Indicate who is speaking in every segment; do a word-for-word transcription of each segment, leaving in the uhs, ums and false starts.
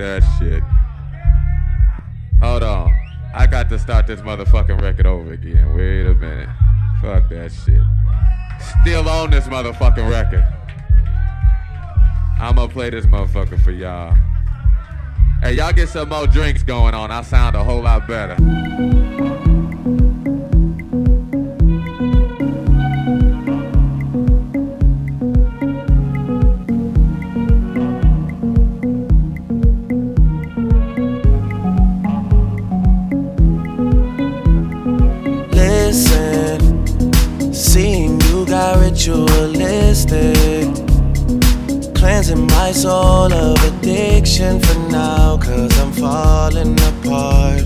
Speaker 1: that shit. Hold on. I got to start this motherfucking record over again. Wait a minute. Fuck that shit. Still on this motherfucking record. I'm gonna play this motherfucker for y'all. Hey, y'all get some more drinks going on. I sound a whole lot better.
Speaker 2: Ritualistic, cleansing my soul of addiction for now, cause I'm falling apart.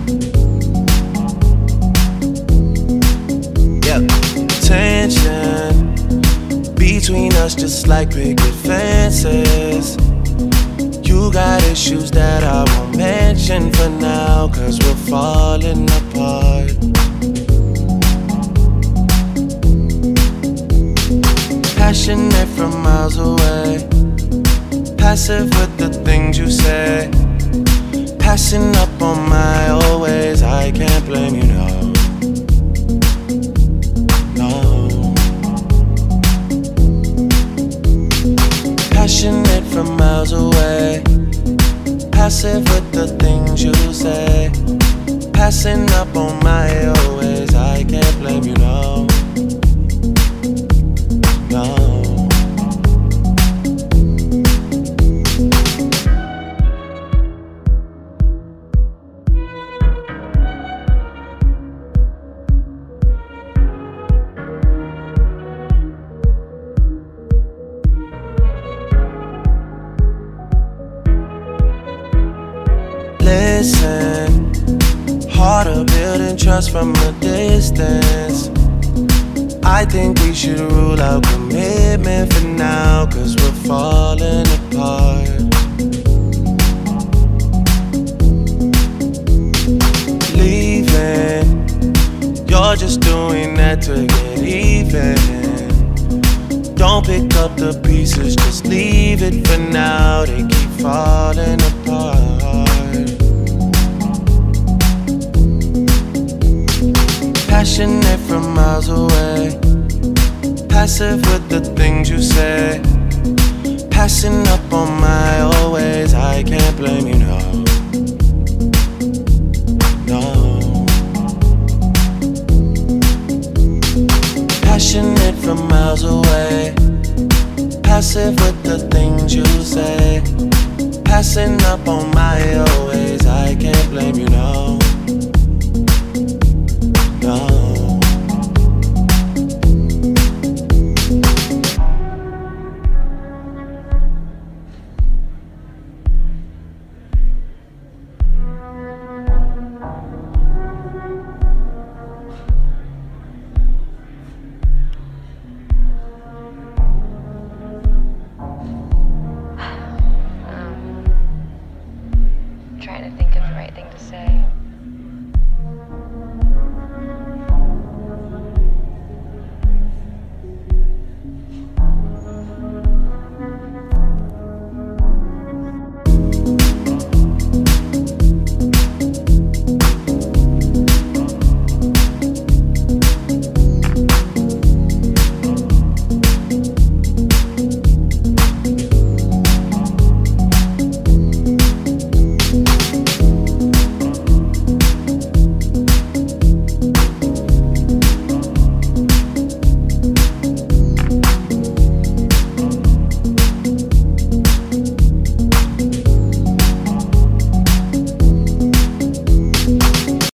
Speaker 2: Yeah, tension between us just like picket fences. You got issues that I won't mention for now, cause we're falling apart. Passionate from miles away, passive with the things you say, passing up on my old ways. I can't blame you, no, no. Passionate from miles away, passive with the things you say, passing up on my old ways. I can't blame you, no. No. Listen, harder building trust from a distance. I think we should rule out commitment for now, cause we're falling apart. Leaving, you're just doing that to get even. Don't pick up the pieces, just leave it for now. They keep falling apart. Passionate from miles away, passive with the things you say, passing up on my old ways. I can't blame you, no, no. Passionate from miles away, passive with the things you say, passing up on my old ways. I can't blame you, no.